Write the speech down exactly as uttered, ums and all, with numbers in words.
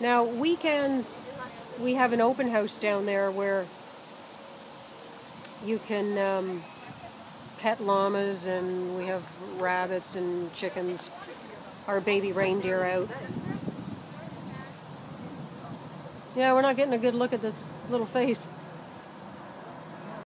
Now, weekends, we have an open house down there where you can um, pet llamas, and we have rabbits and chickens, our baby reindeer out. Yeah, we're not getting a good look at this little face.